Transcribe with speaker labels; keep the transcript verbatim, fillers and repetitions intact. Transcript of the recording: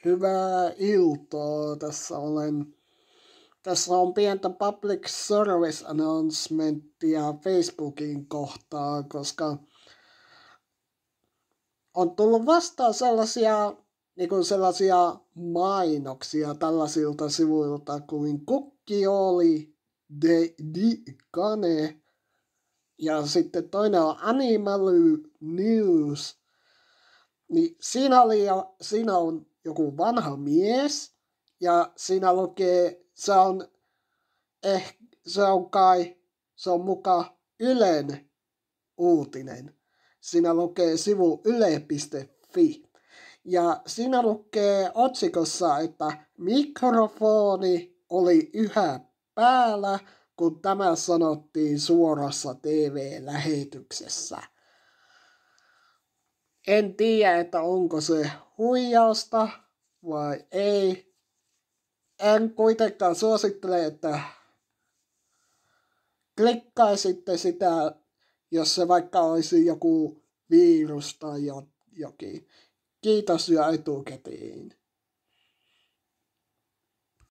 Speaker 1: Hyvää iltaa. Tässä olen. Tässä on pientä public service announcementtia Facebookin kohtaan, koska on tullut vastaan sellaisia, niin kuin sellaisia mainoksia tällaisilta sivuilta kuin Kukkioli, De Dikane ja sitten toinen on Animal News. Niin siinä, oli, siinä on joku vanha mies ja siinä lukee, se on, eh, se on kai, se on muka Ylen uutinen. Siinä lukee sivu yle piste fi. Ja siinä lukee otsikossa, että mikrofoni oli yhä päällä, kun tämä sanottiin suorassa T V-lähetyksessä. En tiedä, että onko se huijausta vai ei. En kuitenkaan suosittele, että klikkaisitte sitä, jos se vaikka olisi joku virus tai jokin. Kiitos jo etukäteen.